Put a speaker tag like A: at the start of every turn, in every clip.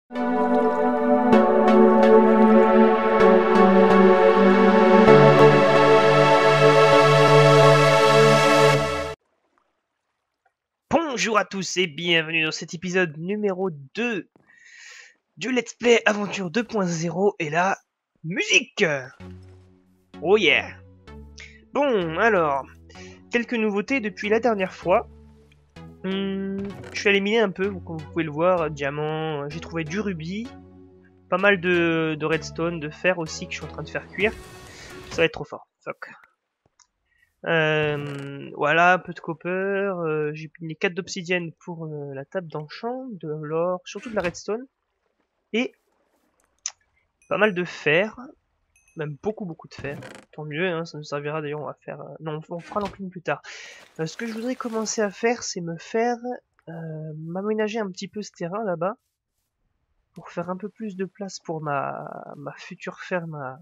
A: Bonjour à tous et bienvenue dans cet épisode numéro 2 du Let's Play Aventure 2.0 et la musique. Oh yeah. Bon, alors, quelques nouveautés depuis la dernière fois. Je suis allé miner un peu, comme vous pouvez le voir, diamant, j'ai trouvé du rubis, pas mal de redstone, de fer aussi que je suis en train de faire cuire. Ça va être trop fort, fuck. Voilà, un peu de copper, j'ai mis 4 d'obsidienne pour la table d'enchant, de l'or, surtout de la redstone, et pas mal de fer, même beaucoup de fer, tant mieux, hein, ça nous servira d'ailleurs, on va faire... non, on fera l'enclume plus tard. Ce que je voudrais commencer à faire, c'est me faire... m'aménager un petit peu ce terrain là-bas, pour faire un peu plus de place pour ma future ferme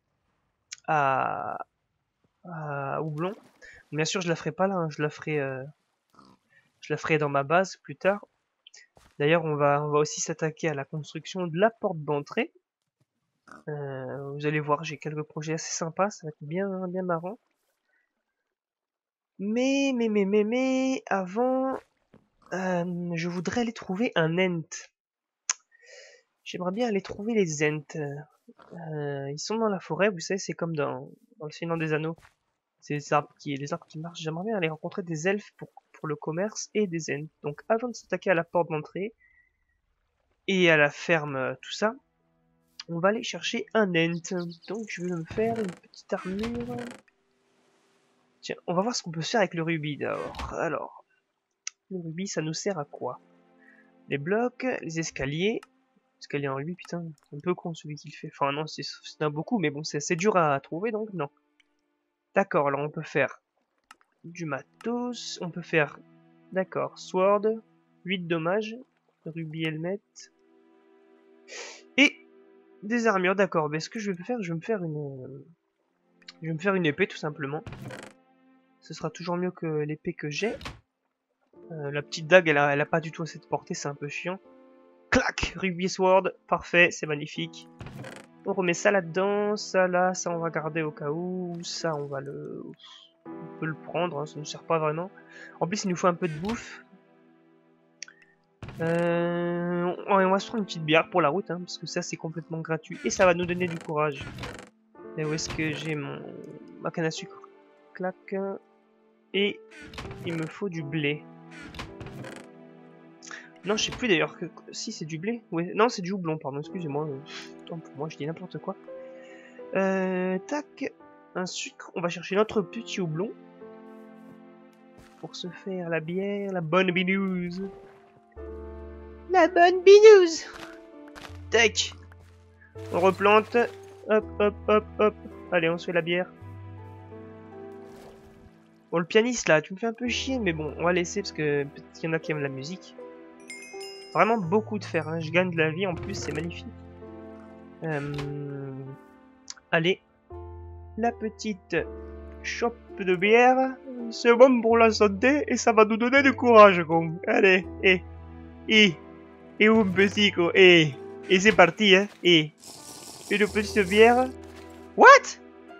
A: à houblon. Bien sûr, je la ferai pas là, hein, je la ferai dans ma base plus tard. D'ailleurs, on va aussi s'attaquer à la construction de la porte d'entrée. Vous allez voir, j'ai quelques projets assez sympas, ça va être bien marrant. Mais, avant, je voudrais aller trouver un ent. J'aimerais bien aller trouver les ents. Ils sont dans la forêt, vous savez, c'est comme dans le Seigneur des Anneaux. C'est les arbres qui marchent. J'aimerais bien aller rencontrer des elfes pour le commerce et des ents. Donc avant de s'attaquer à la porte d'entrée et à la ferme, tout ça, on va aller chercher un ent. Donc je vais me faire une petite armure. Tiens, on va voir ce qu'on peut faire avec le rubis d'abord. Alors, le rubis, ça nous sert à quoi? Les blocs, les escaliers. Escalier en rubis, putain, c'est un peu con celui qui le fait. Enfin non, c'est un beaucoup, mais bon, c'est assez dur à trouver, donc non. D'accord, alors on peut faire du matos, on peut faire, d'accord, sword, 8 dommages, rubis helmet, et des armures, d'accord. Mais ce que je vais faire, je vais me faire une épée tout simplement. Ce sera toujours mieux que l'épée que j'ai. La petite dague, elle a pas du tout cette portée, c'est un peu chiant. Clac, rubis sword, parfait, c'est magnifique. On remet ça là-dedans, ça là, ça on va garder au cas où, ça on peut le prendre, hein, ça ne sert pas vraiment. En plus il nous faut un peu de bouffe. On va se prendre une petite bière pour la route, hein, parce que ça c'est complètement gratuit et ça va nous donner du courage. Et où est-ce que j'ai ma canne à sucre? Clac. Et il me faut du blé. Non, je sais plus d'ailleurs que... Si, c'est du blé. Ouais. Non, c'est du houblon, pardon, excusez-moi. Tant pour moi, je dis n'importe quoi. Tac. Un sucre. On va chercher notre petit houblon. Pour se faire la bière, la bonne binouse. La bonne binouse. Tac. On replante. Hop, hop, hop, hop. Allez, on se fait la bière. Bon, le pianiste, là, tu me fais un peu chier, mais bon, on va laisser parce que peut-être qu'il y en a qui aiment la musique. Vraiment beaucoup de fer, hein. Je gagne de la vie en plus, c'est magnifique. Allez, la petite chope de bière, c'est bon pour la santé et ça va nous donner du courage, con. Allez, et un petit, quoi. Et c'est parti, hein. Et une petite bière. What?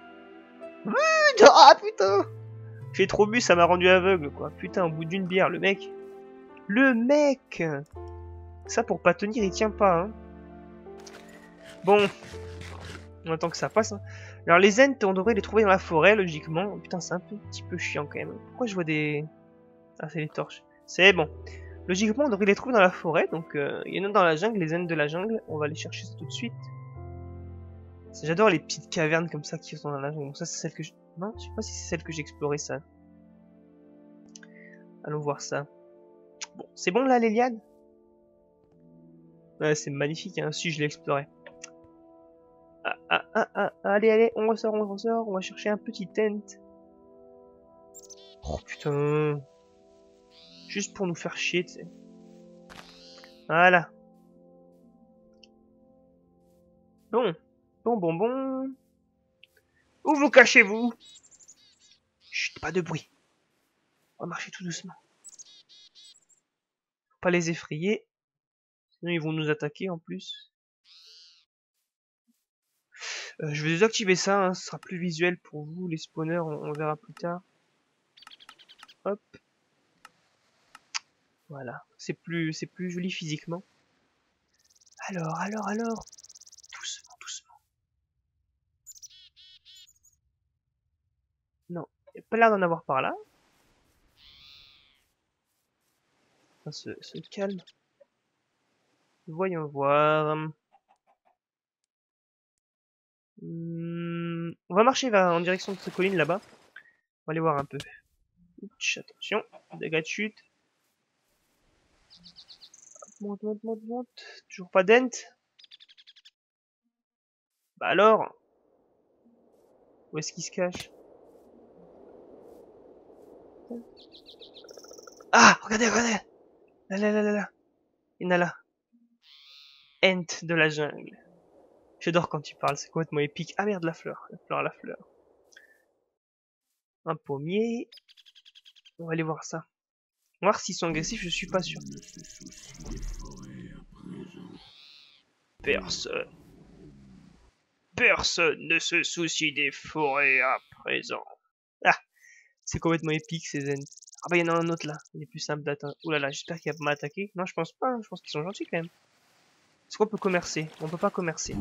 A: Ah putain! J'ai trop bu, ça m'a rendu aveugle, quoi. Putain, au bout d'une bière, le mec. Le mec! Ça, pour pas tenir, il tient pas, hein. Bon. On attend que ça passe, hein. Alors, les ents, on devrait les trouver dans la forêt, logiquement. Putain, c'est un petit peu chiant, quand même. Pourquoi je vois des... Ah, c'est les torches. C'est bon. Logiquement, on devrait les trouver dans la forêt. Donc, il y en a dans la jungle, les ents de la jungle. On va aller chercher ça tout de suite. J'adore les petites cavernes comme ça qui sont dans la jungle. Donc ça, c'est celle que je... Non, je sais pas si c'est celle que j'ai explorée, ça. Allons voir ça. Bon, c'est bon, là, les lianes? Ouais, c'est magnifique, hein. Si, je l'ai exploré. Allez, on ressort, on va chercher un petit tent. Oh putain. Juste pour nous faire chier, tu sais. Voilà. Bon. Où vous cachez-vous? Chut, pas de bruit. On va marcher tout doucement. Faut pas les effrayer. Sinon ils vont nous attaquer en plus. Je vais désactiver ça, hein, ce sera plus visuel pour vous, les spawners, on verra plus tard. Hop. Voilà, c'est plus joli physiquement. Alors. Doucement, doucement. Non, il n'y a pas l'air d'en avoir par là. On se calme. Voyons voir. On va marcher en direction de cette colline là-bas. On va aller voir un peu. Ouch, attention, dégâts de chute. Monte. Toujours pas d'ent. Bah alors, où est-ce qu'il se cache? Ah, regardez. Là. Il y en a là. Ent de la jungle. J'adore quand tu parles, c'est complètement épique. Ah merde, la fleur. La fleur. Un pommier. On va aller voir ça. On va voir s'ils sont agressifs, je suis pas sûr. Personne ne se soucie des forêts à présent. Ah, c'est complètement épique ces ends. Ah bah il y en a un autre là, il est plus simple d'atteindre. Ouh là là, j'espère qu'il va pas m'attaquer. Non, je pense pas, je pense qu'ils sont gentils quand même. Est-ce qu'on peut commercer? On peut pas commercer.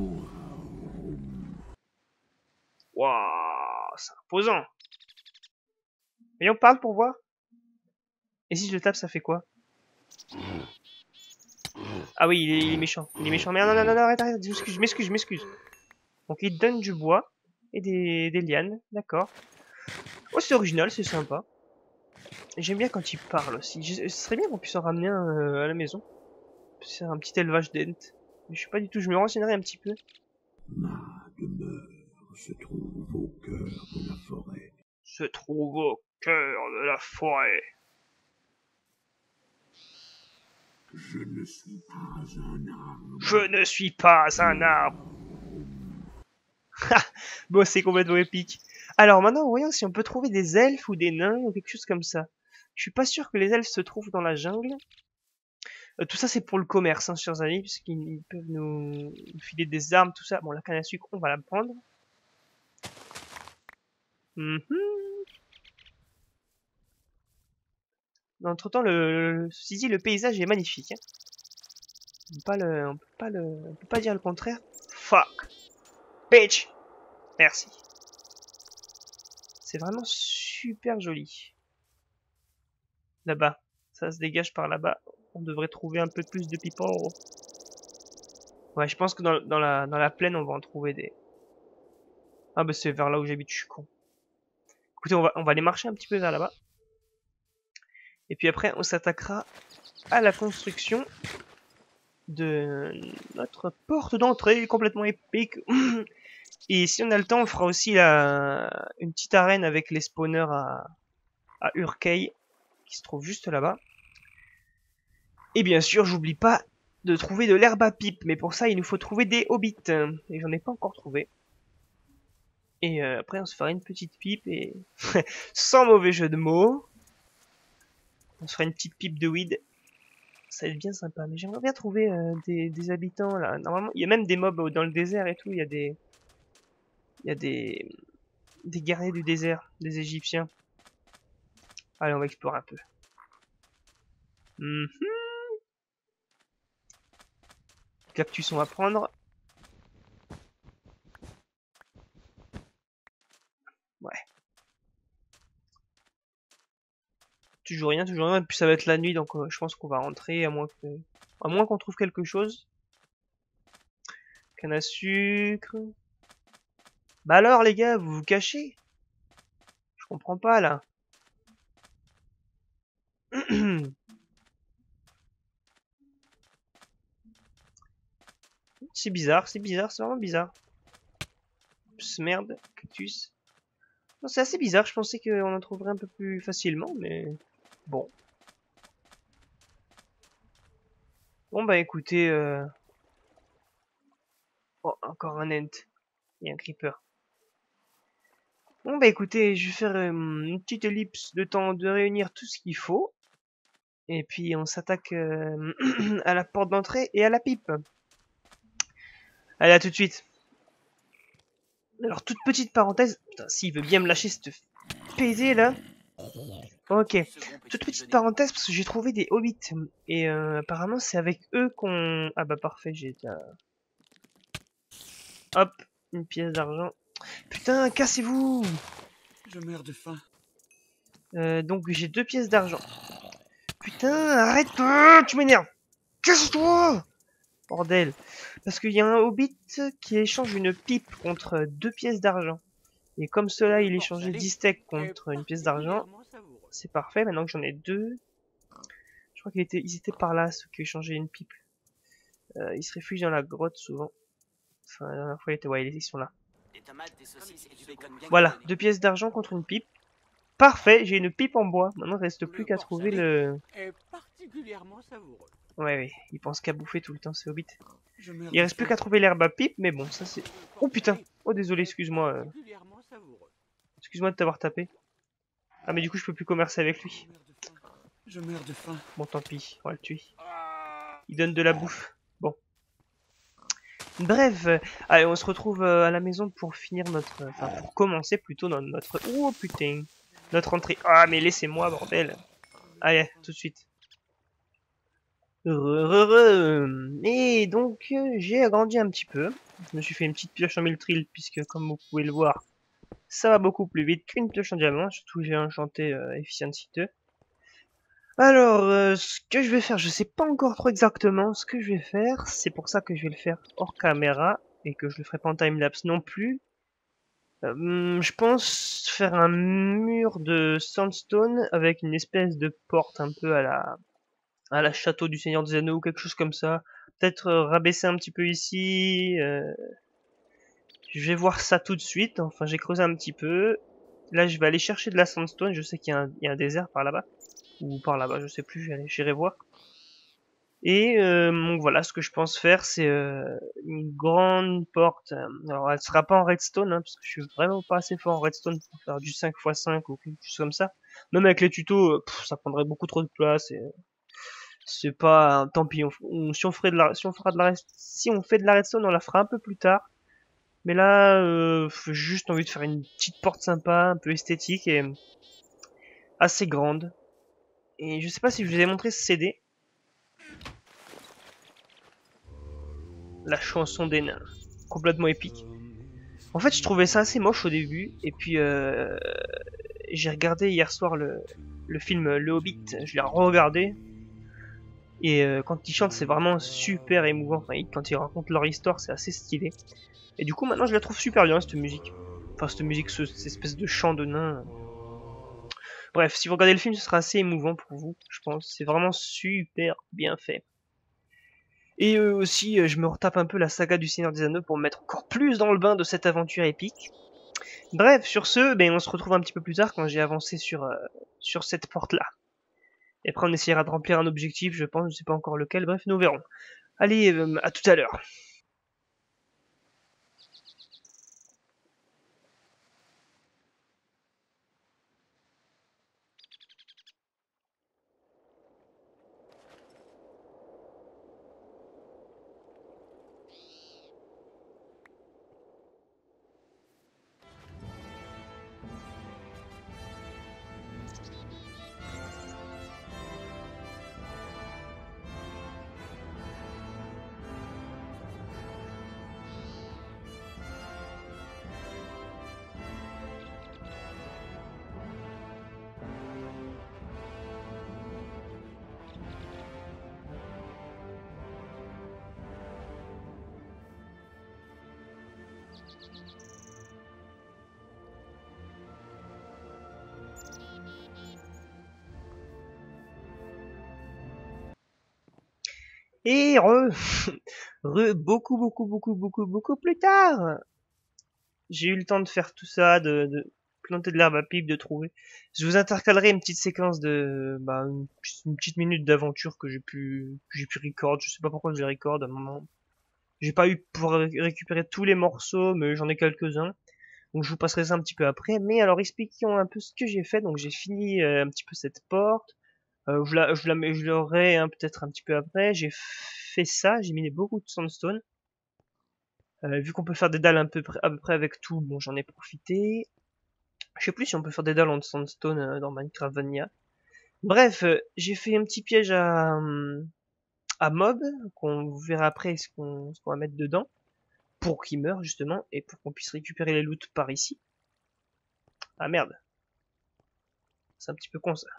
A: Waouh, c'est imposant. Et on parle pour voir. Et si je le tape, ça fait quoi? Ah oui, il est méchant. Il est méchant. Mais non, arrête. Je m'excuse. Donc il donne du bois et des lianes, d'accord. Oh, c'est original, c'est sympa. J'aime bien quand il parle aussi. Ce serait bien qu'on puisse en ramener un à la maison. C'est un petit élevage d'ent. Mais je sais pas du tout, je me renseignerai un petit peu.
B: Ma demeure se trouve au cœur de la forêt.
A: Se trouve au cœur de la forêt.
B: Je ne suis pas un arbre.
A: Je ne suis pas un arbre. Bon, c'est complètement épique. Alors maintenant, voyons si on peut trouver des elfes ou des nains ou quelque chose comme ça. Je suis pas sûr que les elfes se trouvent dans la jungle. Tout ça, c'est pour le commerce, hein, chers amis, puisqu'ils peuvent nous filer des armes, tout ça. Bon, la canne à sucre, on va la prendre. Entre-temps, ceci dit, le paysage est magnifique. Hein. On peut pas dire le contraire. Fuck. Bitch. Merci. C'est vraiment super joli. Là-bas. Ça se dégage par là-bas. On devrait trouver un peu plus de people. Ouais, je pense que dans la plaine, on va en trouver des... Ah bah c'est vers là où j'habite, je suis con. Écoutez, on va aller marcher un petit peu vers là-bas. Et puis après, on s'attaquera à la construction de notre porte d'entrée complètement épique. Et si on a le temps, on fera aussi une petite arène avec les spawners à Urkei, qui se trouve juste là-bas. Et bien sûr, j'oublie pas de trouver de l'herbe à pipe, mais pour ça, il nous faut trouver des hobbits. Et j'en ai pas encore trouvé. Et après, on se fera une petite pipe, et sans mauvais jeu de mots, on se fera une petite pipe de weed. Ça va être bien sympa, mais j'aimerais bien trouver des habitants, là. Normalement, il y a même des mobs dans le désert et tout, il y a des guerriers du désert, des Égyptiens. Allez, on va explorer un peu. Cactus, on va prendre. Ouais. Toujours rien. Et puis ça va être la nuit, donc je pense qu'on va rentrer, à moins qu'on trouve quelque chose. Canne à sucre. Bah alors, les gars, vous vous cachez? Je comprends pas, là. C'est bizarre, c'est vraiment bizarre. Pss, merde, cactus. Non, c'est assez bizarre, je pensais qu'on en trouverait un peu plus facilement, mais bon. Bon bah écoutez, oh, encore un ent. Et un creeper. Bon bah écoutez, je vais faire une petite ellipse de temps de réunir tout ce qu'il faut. Et puis on s'attaque à la porte d'entrée et à la pipe. Allez, à tout de suite. Alors, toute petite parenthèse. Putain, s'il veut bien me lâcher cette PD là. Ok. Toute petite parenthèse parce que j'ai trouvé des hobbits. Et apparemment, c'est avec eux qu'on. Ah bah parfait, j'ai déjà. Hop, une pièce d'argent. Putain, cassez-vous!
C: Je meurs de faim.
A: Donc j'ai 2 pièces d'argent. Putain, arrête! Tu m'énerves! Casse-toi! Bordel. Parce qu'il y a un hobbit qui échange une pipe contre 2 pièces d'argent. Et comme cela, il échangeait 10 steaks contre une pièce d'argent. C'est parfait, maintenant que j'en ai 2. Je crois ils étaient par là, ceux qui échangeaient une pipe. Ils se réfugient dans la grotte souvent. Enfin, la dernière fois, ils sont là. Voilà, 2 pièces d'argent contre une pipe. Parfait, j'ai une pipe en bois. Maintenant, il reste plus qu'à trouver le... Ouais, il pense qu'à bouffer tout le temps, c'est hobbit. Il reste plus qu'à trouver l'herbe à pipe, mais bon, ça c'est... Oh putain! Oh désolé, excuse-moi. Excuse-moi de t'avoir tapé. Ah mais du coup, je peux plus commercer avec lui.
C: Je meurs de faim.
A: Bon, tant pis, on va le tuer. Il donne de la bouffe. Bon. Bref, allez, on se retrouve à la maison pour finir notre... Enfin, pour commencer plutôt dans notre... Oh putain! Notre entrée. Ah, mais laissez-moi, bordel! Allez, tout de suite. Et donc, j'ai agrandi un petit peu. Je me suis fait une petite pioche en Miltril, puisque comme vous pouvez le voir, ça va beaucoup plus vite qu'une pioche en diamant, surtout j'ai enchanté Efficiency 2. Alors, ce que je vais faire, je sais pas encore trop exactement ce que je vais faire, c'est pour ça que je vais le faire hors caméra, et que je le ferai pas en timelapse non plus. Je pense faire un mur de sandstone avec une espèce de porte un peu à la château du Seigneur des Anneaux ou quelque chose comme ça. Peut-être rabaisser un petit peu ici. Je vais voir ça tout de suite. Enfin, j'ai creusé un petit peu. Là, je vais aller chercher de la sandstone. Je sais qu'il y a un désert par là-bas. Ou par là-bas, je sais plus. J'irai voir. Et donc voilà, ce que je pense faire, c'est une grande porte. Alors, elle sera pas en redstone, hein, parce que je suis vraiment pas assez fort en redstone pour faire du 5x5 ou quelque chose comme ça. Même avec les tutos, ça prendrait beaucoup trop de place. Et c'est pas... Tant pis, si on ferait de la... si on fait de la redstone, on la fera un peu plus tard. Mais là, j'ai juste envie de faire une petite porte sympa, un peu esthétique et assez grande. Et je sais pas si je vous ai montré ce CD. La chanson des nains. Complètement épique. En fait, je trouvais ça assez moche au début. Et puis, j'ai regardé hier soir le film Le Hobbit. Je l'ai regardé. Et quand ils chantent, c'est vraiment super émouvant. Enfin, quand ils racontent leur histoire, c'est assez stylé. Et du coup, maintenant, je la trouve super bien, cette musique. Enfin, cette musique, cette espèce de chant de nain. Bref, si vous regardez le film, ce sera assez émouvant pour vous, je pense. C'est vraiment super bien fait. Et aussi, je me retape un peu la saga du Seigneur des Anneaux pour me mettre encore plus dans le bain de cette aventure épique. Bref, sur ce, ben, on se retrouve un petit peu plus tard quand j'ai avancé sur cette porte-là. Et après, on essaiera de remplir un objectif, je pense, je sais pas encore lequel, bref, nous verrons. Allez, à tout à l'heure. Et beaucoup plus tard. J'ai eu le temps de faire tout ça, de planter de l'herbe à pipe, de trouver. Je vous intercalerai une petite séquence de, bah, une petite minute d'aventure que j'ai pu record. Je sais pas pourquoi je les record à un moment. J'ai pas eu pour récupérer tous les morceaux, mais j'en ai quelques-uns. Donc je vous passerai ça un petit peu après. Mais alors expliquons un peu ce que j'ai fait. Donc j'ai fini un petit peu cette porte. Je l'aurai hein, peut-être un petit peu après. J'ai fait ça, j'ai miné beaucoup de sandstone. Vu qu'on peut faire des dalles à peu près avec tout, bon j'en ai profité. Je sais plus si on peut faire des dalles en sandstone dans Minecraft Vanilla. Bref, j'ai fait un petit piège à mob, qu'on verra après ce qu'on va mettre dedans, pour qu'il meure justement, et pour qu'on puisse récupérer les loots par ici. Ah merde. C'est un petit peu con ça.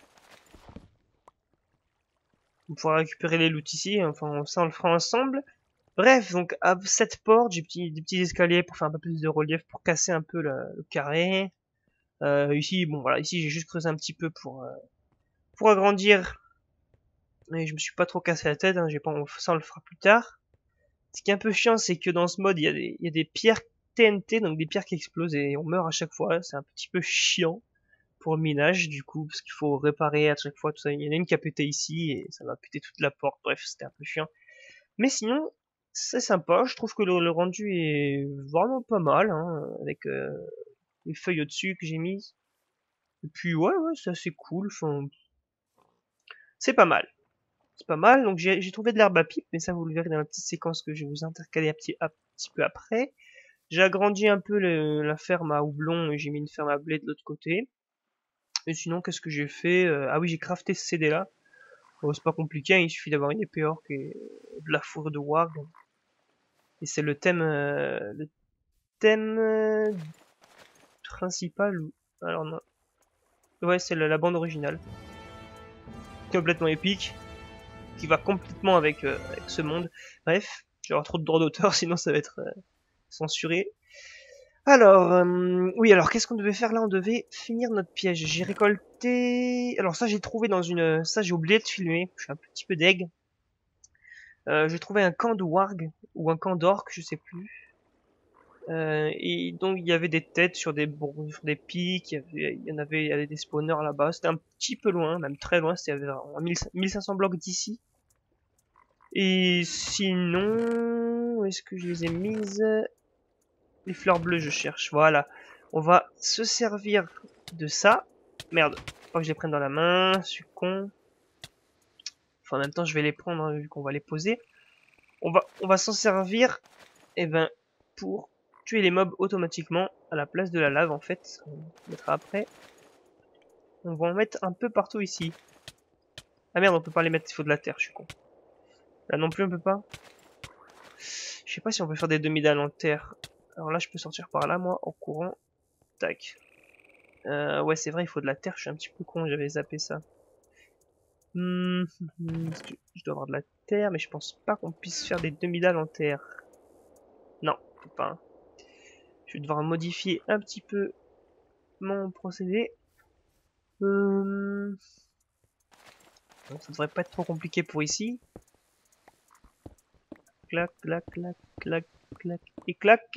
A: On pourra récupérer les loots ici, enfin ça on le fera ensemble. Bref, donc à cette porte, j'ai des petits escaliers pour faire un peu plus de relief, pour casser un peu le carré. Ici, bon voilà, ici j'ai juste creusé un petit peu pour agrandir. Mais je me suis pas trop cassé la tête, hein, ça on le fera plus tard. Ce qui est un peu chiant, c'est que dans ce mode, il y a des pierres TNT, donc des pierres qui explosent et on meurt à chaque fois. C'est un petit peu chiant pour le minage, du coup, parce qu'il faut réparer à chaque fois tout ça. Il y en a une qui a pété ici et ça va péter toute la porte. Bref, c'était un peu chiant. Mais sinon, c'est sympa. Je trouve que le rendu est vraiment pas mal, hein, avec les feuilles au-dessus que j'ai mises. Et puis ouais, c'est assez cool. Enfin, c'est pas mal. C'est pas mal. Donc j'ai trouvé de l'herbe à pipe, mais ça vous le verrez dans la petite séquence que je vais vous intercaler un petit peu après. J'ai agrandi un peu la ferme à houblon et j'ai mis une ferme à blé de l'autre côté. Et sinon, qu'est-ce que j'ai fait ah oui, j'ai crafté ce CD là. Bon, c'est pas compliqué, hein, il suffit d'avoir une épée orc et de la fourrure de warg. Et c'est le thème principal. Alors non. Ouais, c'est la bande originale. Complètement épique. Qui va complètement avec ce monde. Bref, j'ai avoir trop de droits d'auteur, sinon ça va être censuré. Alors, oui, alors qu'est-ce qu'on devait faire là? On devait finir notre piège. J'ai récolté... Alors ça, j'ai trouvé dans une... Ça, j'ai oublié de filmer. Je suis un petit peu deg. J'ai trouvé un camp de warg, ou un camp d'orc, je sais plus. Et donc, il y avait des têtes sur des pics, il y avait des spawners là-bas. C'était un petit peu loin, même très loin. C'était à 1500 blocs d'ici. Et sinon... Où est-ce que je les ai mises? Les fleurs bleues, je cherche. Voilà. On va se servir de ça. Merde. Faut que je les prenne dans la main. Je suis con. Enfin, en même temps, je vais les prendre, hein, vu qu'on va les poser. On va s'en servir, eh ben, pour tuer les mobs automatiquement à la place de la lave, en fait. On mettra après. On va en mettre un peu partout ici. Ah merde, on peut pas les mettre, il faut de la terre, je suis con. Là non plus, on peut pas. Je sais pas si on peut faire des demi-dalles en terre. Alors là, je peux sortir par là, moi, en courant. Tac. Ouais, c'est vrai, il faut de la terre. Je suis un petit peu con, j'avais zappé ça. Je dois avoir de la terre, mais je pense pas qu'on puisse faire des demi-dalles en terre. Non, peut pas. Hein. Je vais devoir modifier un petit peu mon procédé. Donc, ça devrait pas être trop compliqué pour ici. Clac, clac, clac, clac, clac et clac.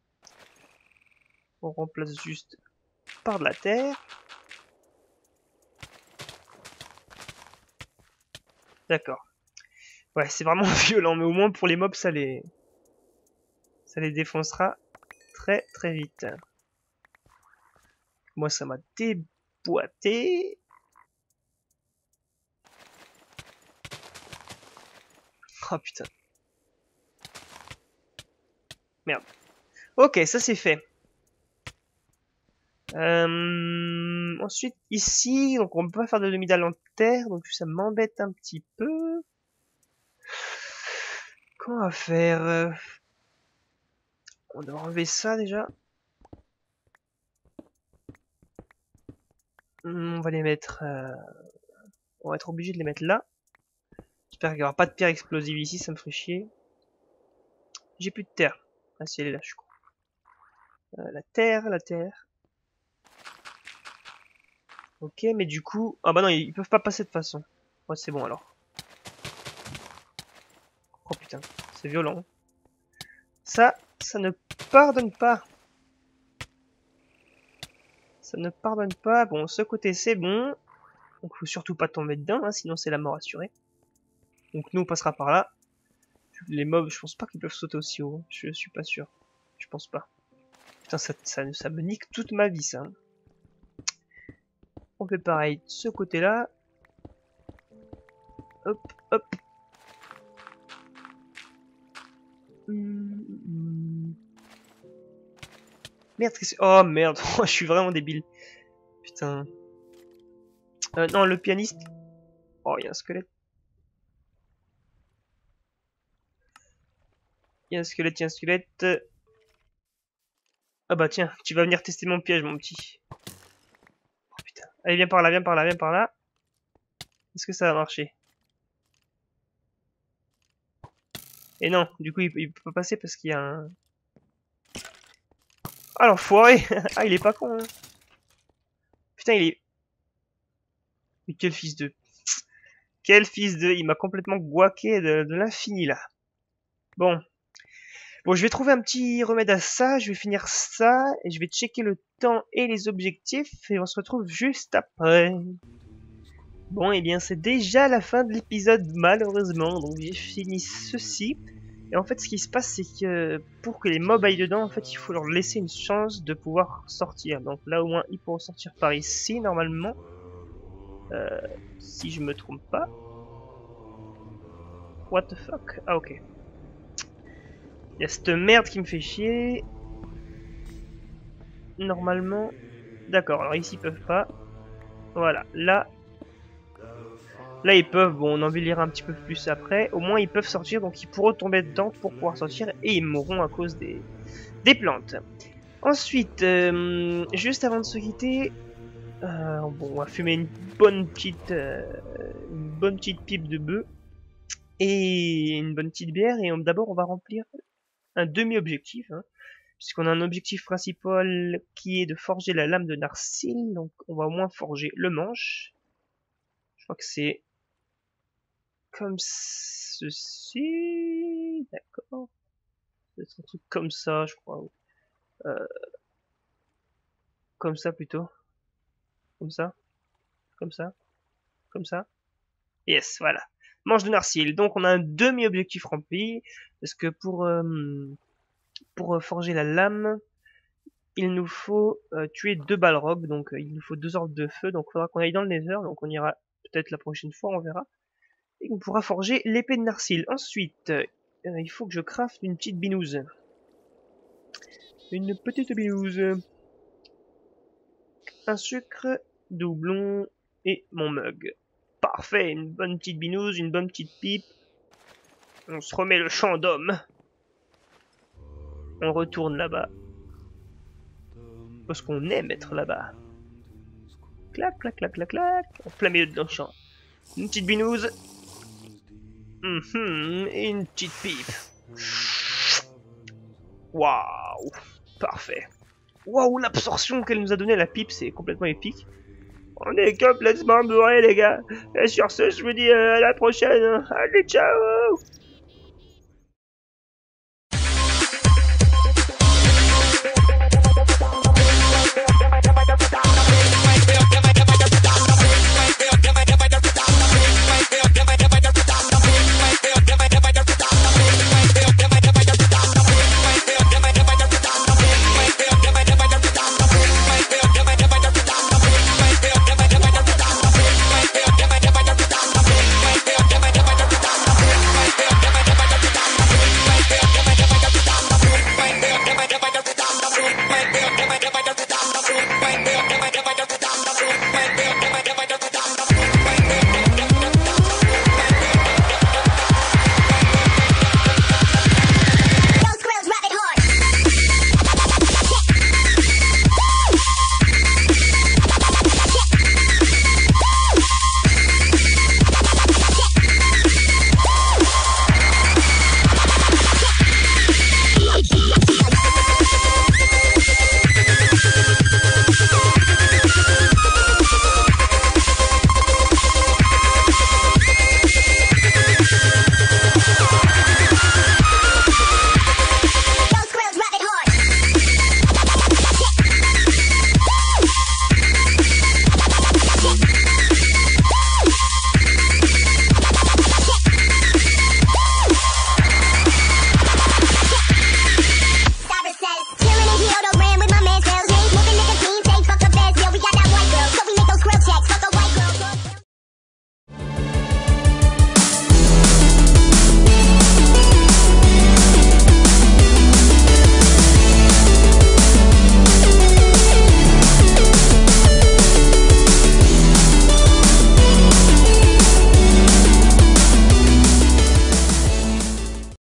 A: On remplace juste par de la terre. D'accord. Ouais, c'est vraiment violent, mais au moins pour les mobs, ça les défoncera très très vite. Moi, ça m'a déboîté. Oh putain. Merde. Ok, ça c'est fait. Ensuite, ici, donc on peut pas faire de demi-dalle en terre, donc ça m'embête un petit peu. Comment on va faire on doit enlever ça déjà. On va les mettre... on va être obligé de les mettre là. J'espère qu'il n'y aura pas de pierre explosive ici, ça me ferait chier. J'ai plus de terre. Ah si, elle est là, je crois. La terre, la terre. Ok, mais du coup... Ah bah non, ils peuvent pas passer de toute façon. Ouais, c'est bon alors. Oh putain, c'est violent. Ça ne pardonne pas. Ça ne pardonne pas. Bon, ce côté c'est bon. Donc faut surtout pas tomber dedans, hein, sinon c'est la mort assurée. Donc nous on passera par là. Les mobs, je pense pas qu'ils peuvent sauter aussi haut. Hein. Je suis pas sûr. Je pense pas. Putain, ça me nique toute ma vie ça. On fait pareil de ce côté-là. Hop, hop. Merde, qu'est-ce que... Oh merde, je suis vraiment débile. Putain. Non, le pianiste. Oh, il y a un squelette. Il y a un squelette, il y a un squelette. Ah bah tiens, tu vas venir tester mon piège, mon petit. Oh putain. Allez, viens par là, viens par là, viens par là. Est-ce que ça va marcher? Et non, du coup, il peut pas passer parce qu'il y a un... Ah, l'enfoiré. Ah, il est pas con, hein. Putain, il est... Mais quel fils de... Quel fils de... Il m'a complètement guaqué de l'infini, là. Bon. Bon, je vais trouver un petit remède à ça, je vais finir ça, et je vais checker le temps et les objectifs, et on se retrouve juste après. Bon, et bien c'est déjà la fin de l'épisode, malheureusement, donc j'ai fini ceci. Et en fait, ce qui se passe, c'est que pour que les mobs aillent dedans, en fait, il faut leur laisser une chance de pouvoir sortir. Donc là, au moins, ils pourront sortir par ici, normalement. Si je me trompe pas. What the fuck? Ah, ok. Il y a cette merde qui me fait chier. Normalement. D'accord, alors ici ils peuvent pas. Voilà, là. Là ils peuvent, bon on en lire un petit peu plus après. Au moins ils peuvent sortir, donc ils pourront tomber dedans pour pouvoir sortir. Et ils mourront à cause des plantes. Ensuite, juste avant de se quitter. Bon, on va fumer une bonne petite pipe de bœuf. Et une bonne petite bière. Et d'abord on va remplir un demi-objectif, hein, puisqu'on a un objectif principal qui est de forger la lame de Narsil, donc on va au moins forger le manche. Je crois que c'est comme ceci, d'accord. C'est un truc comme ça, je crois. Comme ça plutôt. Comme ça. Comme ça. Comme ça. Yes, voilà. Manche de Narsil. Donc on a un demi-objectif rempli, parce que pour forger la lame, il nous faut tuer 2 balrogs, donc il nous faut 2 orbes de feu, donc il faudra qu'on aille dans le nether, donc on ira peut-être la prochaine fois, on verra. Et on pourra forger l'épée de Narsil. Ensuite, il faut que je crafte une petite binouse. Une petite binouse. Un sucre, doublon et mon mug. Parfait, une bonne petite binouse, une bonne petite pipe. On se remet le champ d'homme. On retourne là-bas. Parce qu'on aime être là-bas. Clac, clac, clac, clac, clac. En plein milieu de champ. Une petite binouse. Et une petite pipe. Waouh. Parfait. Waouh, l'absorption qu'elle nous a donnée, la pipe, c'est complètement épique. On est complètement bourré, les gars. Et sur ce, je vous dis à la prochaine. Allez, ciao.